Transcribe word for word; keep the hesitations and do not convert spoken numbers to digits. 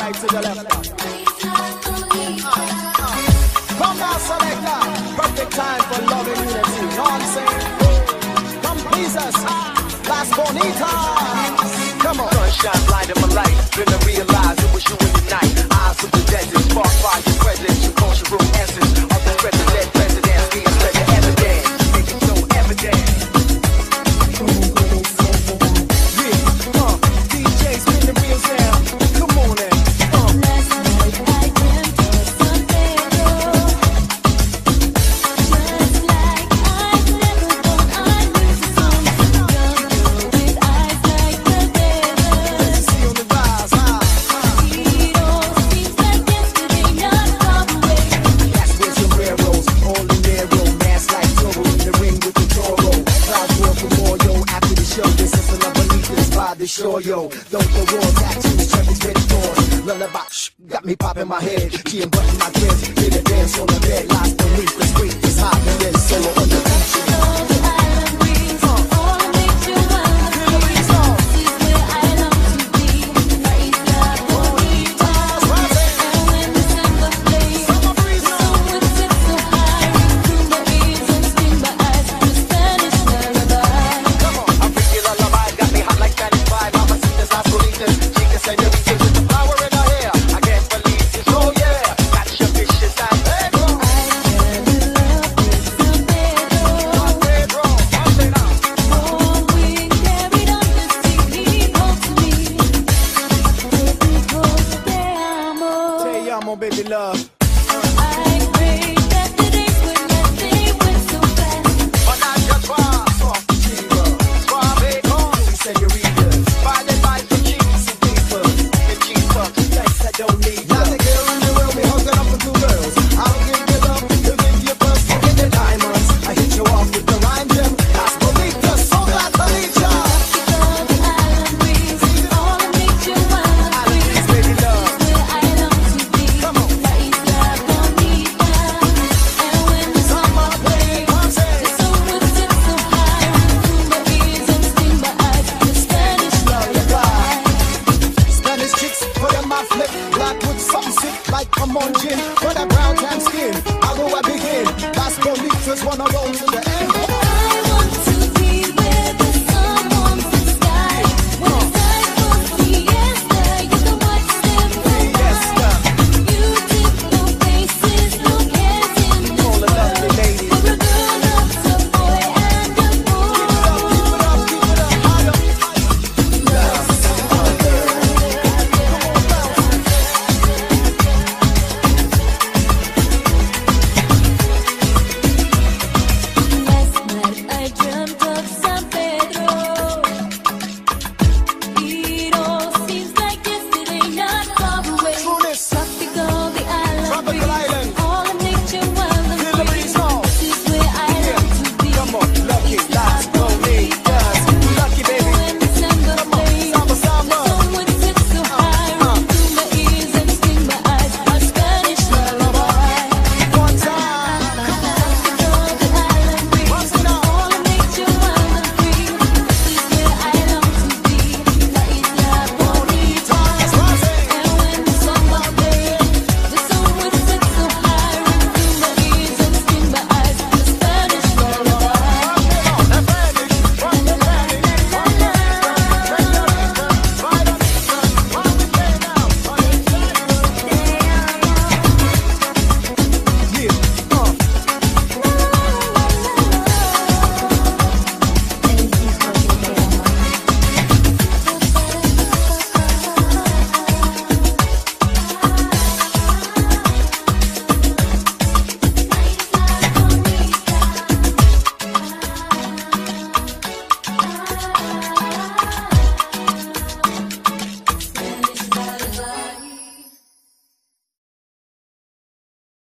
right to the left. Come now, selector. Perfect time for love and unity. Know what I'm saying? Come please us. Las Bonitas. Come on. Sunshine blinding my light. Then I realized it was you in the night. Eyes of the desert. Spark by your presence. You cause your real essence. Of the president, president. Being such an evidence. Make it so evident. Yeah, uh, D J spin the wheels down. Come on then. Uh. Last night I dreamt of San Pedro. Just like I've never done. I knew something jungle with eyes like the desert. See on the rise, huh? It all seems like yesterday, not far away. That's where sombreros, all in their row, mask like Toro in the ring with the Toro. Clouds roar for more, yo. After the show, this is another leaders by the shore, yo. Don't go raw, tattoos, checkers, ready doors. Lullaby, shh, got me popping my head. She and button my dreads, did a dance on the bed. Lies beneath the street, is hot, and then solo on the beach. All the island breeze, all makes you wonder. This is where I long to be. Isla Bonita. And when December plays, the sun would sit so high. Cool my ears and sting my eyes. The Spanish lullaby. I'm freaking lullaby, got me hot like satisfied. Mamacitas, las bonitas, chicas, senoritas with the flower in her hair. I can't believe this, oh yeah. Got your vicious San Pedro. I fell in love with San Pedro. San Pedro, I'll say now. Warm wind carried on the sea. He called to me. Te digo te amo. Te amo, baby love. I pray that the days when nothing went so fast. But not just far, soft chica, suave, calm, senoritas. By the light, the cheeks and deeper, the cheeks up, thanks, I don't need Not ya. the girl in the world, we hooking up with two girls. I'll give you love, you give you first, you get the diamonds. I hit you off with the rhyme gem. Las Bonitas, so glad to meet ya. All the island breeze, all makes you wonder. Please, baby love. Where I long to be. Come on. La Isla Bonita. And when the summer plays, the sun would sit so high. Cool my ears and sting my eyes. The Spanish lullaby. Spanish chicks, put them my flip. Black with something sick like a munchkin. With a brown tan skin, how do I begin? Las Bonitas wanna roll to the end.